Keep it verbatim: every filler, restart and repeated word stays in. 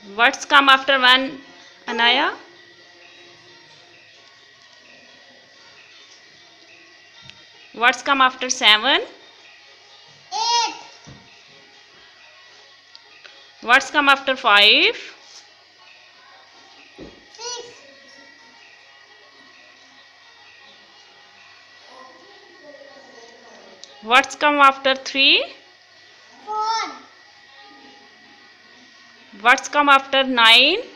What's come after one, Anaya? What's come after seven? Eight. What's come after five? Six. What's come after three? Four. What's come after nine?